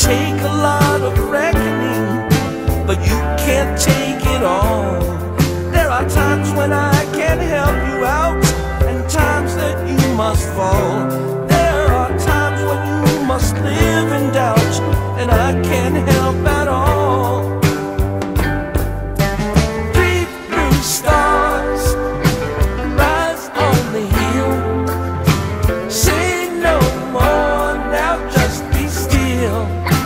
take a lot of reckoning, but you can't take it all. There are times when I can help you out, and times that you must fall. There are times when you must live in doubt, and I can't help at all. Three blue stars rise on the hill. Say no more now, just be still.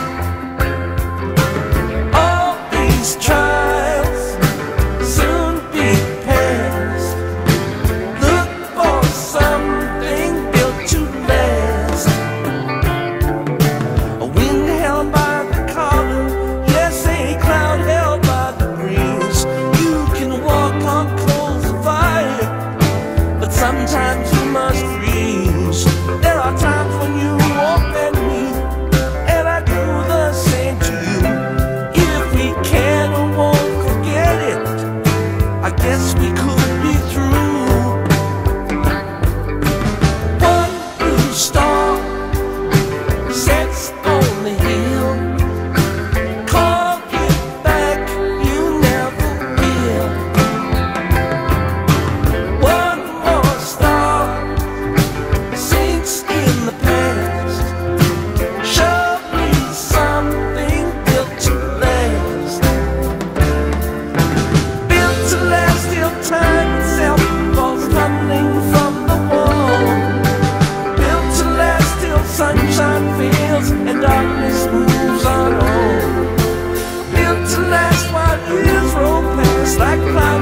All these trials soon be past. Look for something built to last. A wind held by the collar, yes, a cloud held by the breeze. You can walk on coals of fire, but sometimes you must freeze. There are times when you offend me, and I do the same to you. If we can or won't forget it, I guess we could be through. One blue star sets on the hill. Call it back, you never will. One more star sinks in the past. Show me something built to last. Built to last till time itself falls tumbling from the wall. Built to last till sunshine fails and darkness moves on. Built to last while years roll past like clouds